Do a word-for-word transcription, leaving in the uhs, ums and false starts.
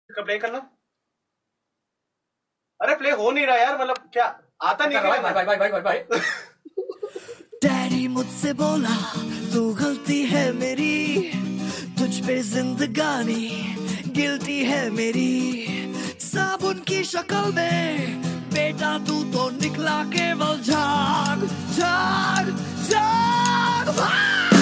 Play करना। अरे play हो नहीं रहा यार, मतलब क्या आता नहीं भाई भाई भाई भाई भाई भाई। डैडी मुझसे बोला तू गलती है मेरी, तुझ पे जिंदगानी गिल्टी है मेरी, साबुन की शक्ल में बेटा तू तो निकला केवल झाग झाग झाग भाग।